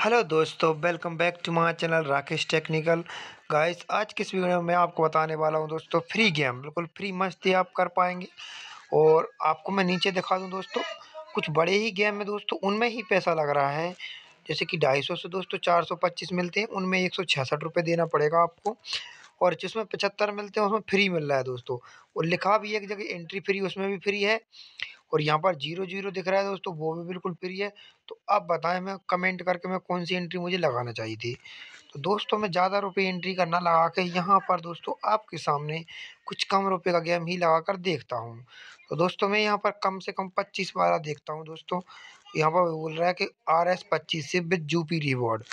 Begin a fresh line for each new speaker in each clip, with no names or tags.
Hello दोस्तों, welcome back to my channel Rakesh technical. Guys, आज की इस वीडियो में मैं आपको बताने वाला हूं दोस्तों, फ्री गेम बिल्कुल फ्री मस्ती आप कर पाएंगे। और आपको मैं नीचे दिखा दूं दोस्तों, कुछ बड़े ही गेम में दोस्तों उनमें ही पैसा लग रहा है। जैसे कि 250 से दोस्तों 425 मिलते हैं, उनमें 166 रुपये देना पड़ेगा आपको। और जिसमें 75 मिलते हैं उसमें फ्री मिल रहा है दोस्तों। और लिखा भी एक जगह एंट्री फ्री, उसमें भी फ्री है। और यहाँ पर 0-0 दिख रहा है दोस्तों, वो भी बिल्कुल फ्री है। तो आप बताएं, मैं कमेंट करके मैं कौन सी एंट्री मुझे लगाना चाहिए थी। तो दोस्तों मैं ज़्यादा रुपए एंट्री करना लगा के यहाँ पर दोस्तों आपके सामने कुछ कम रुपए का गेम ही लगा कर देखता हूँ। तो दोस्तों मैं यहाँ पर कम से कम 25 वाला देखता हूँ दोस्तों। यहाँ पर बोल रहा है कि RS25 से विद जूपी रिवॉर्ड।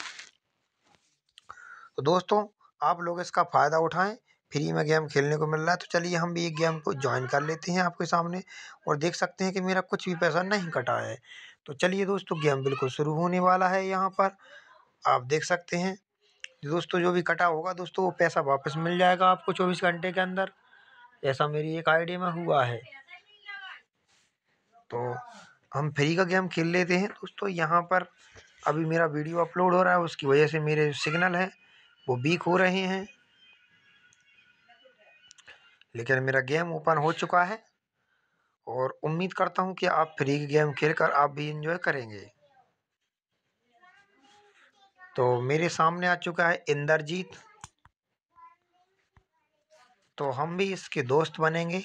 तो दोस्तों आप लोग इसका फ़ायदा उठाएं, फ्री में गेम खेलने को मिल रहा है। तो चलिए हम भी एक गेम को ज्वाइन कर लेते हैं आपके सामने, और देख सकते हैं कि मेरा कुछ भी पैसा नहीं कटा है। तो चलिए दोस्तों, गेम बिल्कुल शुरू होने वाला है। यहाँ पर आप देख सकते हैं दोस्तों, जो भी कटा होगा दोस्तों वो पैसा वापस मिल जाएगा आपको 24 घंटे के अंदर। ऐसा मेरी एक आईडी में हुआ है। तो हम फ्री का गेम खेल लेते हैं दोस्तों। यहाँ पर अभी मेरा वीडियो अपलोड हो रहा है, उसकी वजह से मेरे सिग्नल हैं वो वीक हो रहे हैं। लेकिन मेरा गेम ओपन हो चुका है, और उम्मीद करता हूं कि आप फ्री गेम खेलकर आप भी एंजॉय करेंगे। तो मेरे सामने आ चुका है इंद्रजीत। तो हम भी इसके दोस्त बनेंगे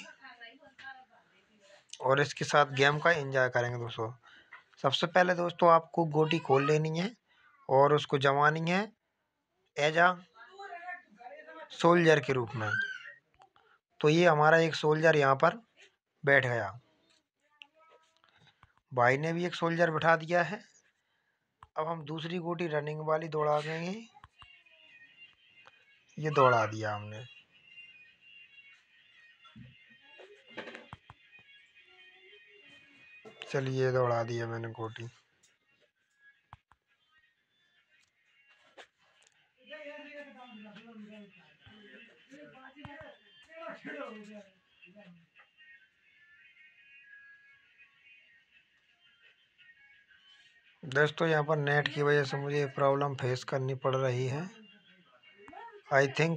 और इसके साथ गेम का एंजॉय करेंगे दोस्तों। सबसे पहले दोस्तों आपको गोटी खोल लेनी है और उसको जमानी है एज आ सोल्जर के रूप में। तो ये हमारा एक सोल्जर यहाँ पर बैठ गया। भाई ने भी एक सोल्जर बिठा दिया है। अब हम दूसरी गोटी रनिंग वाली दौड़ा देंगे। ये दौड़ा दिया हमने। चलिए दौड़ा दिया मैंने गोटी। दोस्तों यहाँ पर नेट की वजह से मुझे प्रॉब्लम फेस करनी पड़ रही है। आई थिंक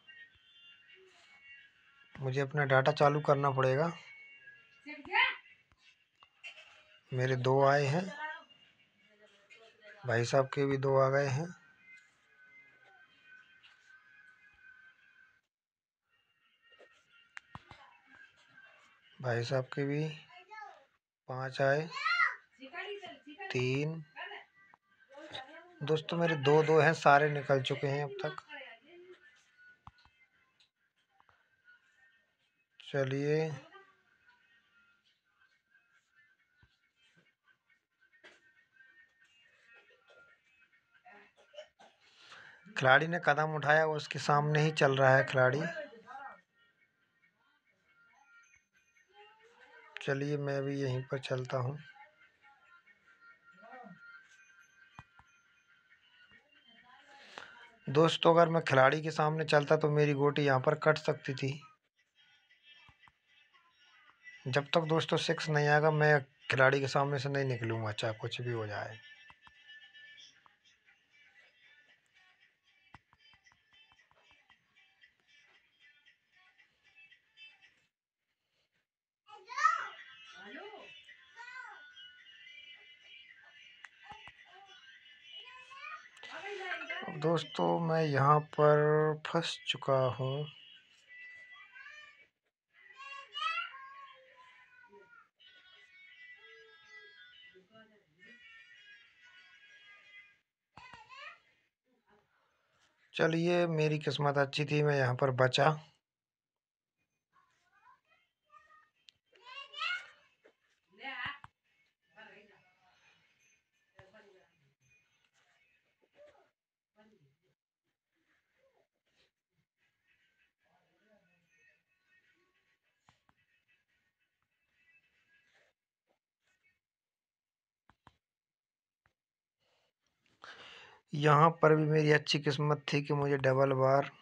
मुझे अपना डाटा चालू करना पड़ेगा। मेरे 2 आए हैं, भाई साहब के भी 2 आ गए हैं। भाई साहब के भी 5 आए, 3। दोस्तों मेरे 2-2 हैं, सारे निकल चुके हैं अब तक। चलिए खिलाड़ी ने कदम उठाया, उसके सामने ही चल रहा है खिलाड़ी। चलिए मैं भी यहीं पर चलता हूँ। दोस्तों अगर मैं खिलाड़ी के सामने चलता तो मेरी गोटी यहाँ पर कट सकती थी। जब तक दोस्तों 6 नहीं आएगा मैं खिलाड़ी के सामने से नहीं निकलूंगा, चाहे कुछ भी हो जाए। दोस्तों मैं यहाँ पर फंस चुका हूँ। चलिए मेरी किस्मत अच्छी थी, मैं यहाँ पर बचा। यहाँ पर भी मेरी अच्छी किस्मत थी कि मुझे डबल बार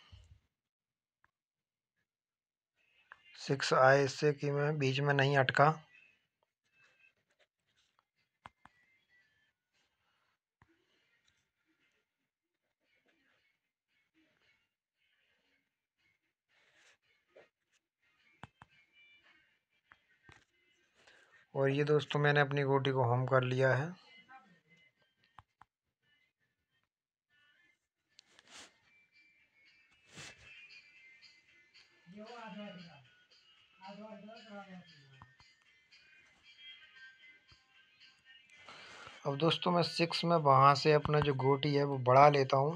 6 आए, इससे कि मैं बीच में नहीं अटका। और ये दोस्तों मैंने अपनी गोटी को होम कर लिया है। अब दोस्तों मैं 6 में वहाँ से अपना जो गोटी है वो बढ़ा लेता हूँ।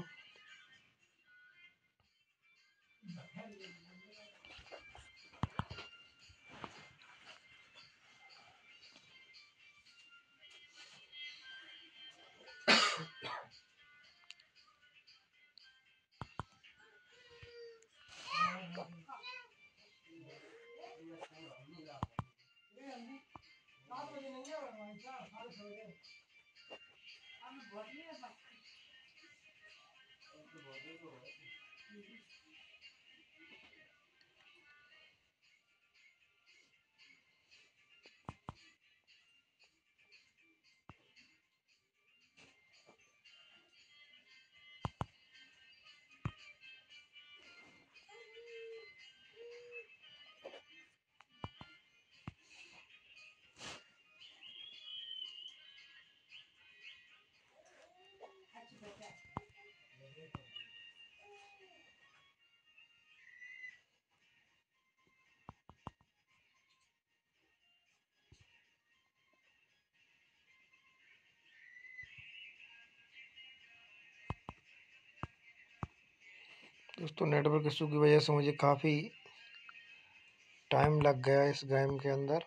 दोस्तों नेटवर्क इशू की वजह से मुझे काफ़ी टाइम लग गया इस गेम के अंदर।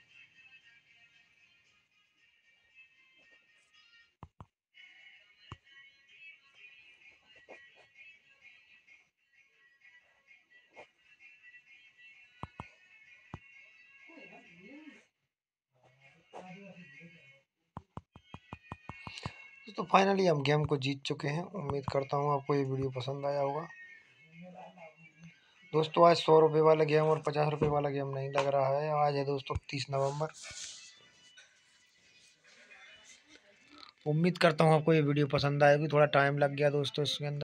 दोस्तों फाइनली हम गेम को जीत चुके हैं। उम्मीद करता हूँ आपको ये वीडियो पसंद आया होगा। दोस्तों आज 100 रुपये वाला गेम और 50 रुपये वाला गेम नहीं लग रहा है। आज है दोस्तों 30 नवंबर। उम्मीद करता हूँ आपको ये वीडियो पसंद आएगी। थोड़ा टाइम लग गया दोस्तों इसके अंदर।